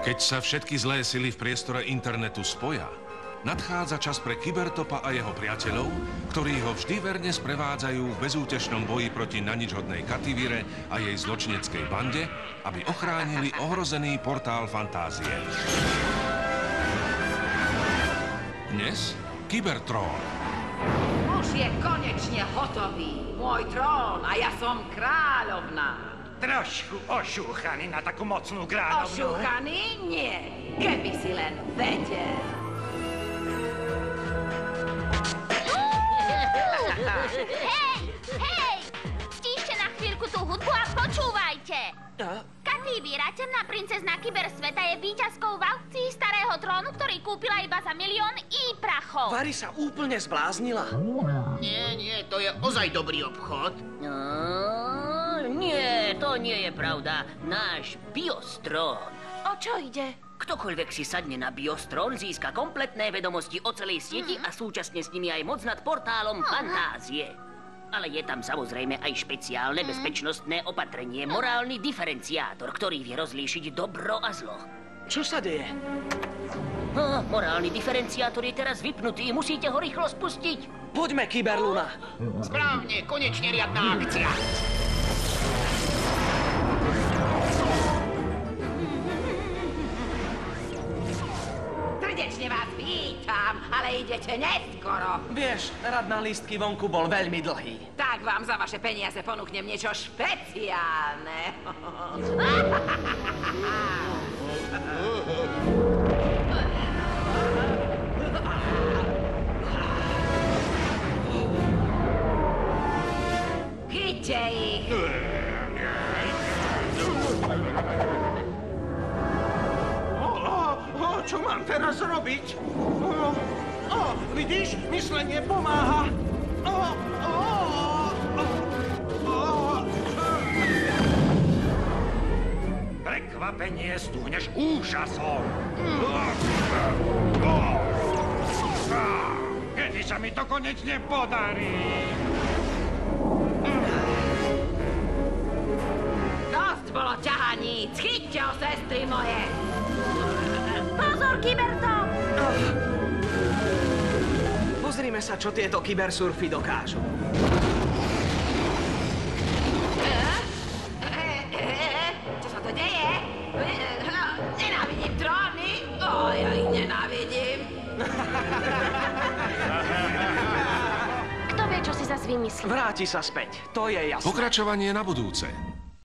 Keď sa všetky zlé sily v priestore internetu spoja, nadchádza čas pre Kybertopa a jeho priateľov, ktorí ho vždy verne sprevádzajú v bezútešnom boji proti naničhodnej Kativire a jej zločineckej bande, aby ochránili ohrozený portál fantázie. Dnes Kybertrón. Už je konečne hotový. Môj trón a ja som kráľovná. Trošku ošúchaný na takú mocnú kráľovnú. Ošúchaný? Nie. Keby si len vedel. Hej! Stíšte na chvíľku tú hudbu a počúvajte. Kativira, temná princezna kybersveta, je víťazkou v aukcii starého trónu, ktorý kúpila iba za 1 000 000 prachov. Vary sa úplne zbláznila. Nie, to je ozaj dobrý obchod. Nie, to nie je pravda. Náš biostrón. O čo ide? Ktokoľvek si sadne na biostrón, získa kompletné vedomosti o celej sieti a súčasne s nimi aj moc nad portálom fantázie. Ale je tam samozrejme aj špeciálne bezpečnostné opatrenie, morálny diferenciátor, ktorý vie rozlíšiť dobro a zlo. Čo sa deje? Morálny diferenciátor je teraz vypnutý, musíte ho rýchlo spustiť. Poďme, Kyberluna. Správne, konečne riadna akcia. Srdečne vás vítam, ale idete neskoro. Vieš, rad na lístky vonku bol veľmi dlhý. Tak vám za vaše peniaze ponúknem niečo špeciálne. Chyťte ich. Čo mám teraz robiť? Vidíš? Myslenie pomáha. Prekvapenie stúhneš úžasom. Kedy sa mi to konečne podarí? Dosť bolo ťahaní. Chyťte ho, sestry moje. Pozor, Kybertop! Pozrime sa, čo tieto kybersurfy dokážu. Čo sa to deje? Nenávidím tróny. Ja ich nenávidím. Kto vie, čo si zas vymyslí? Vráti sa späť, to je jasné. Pokračovanie na budúce.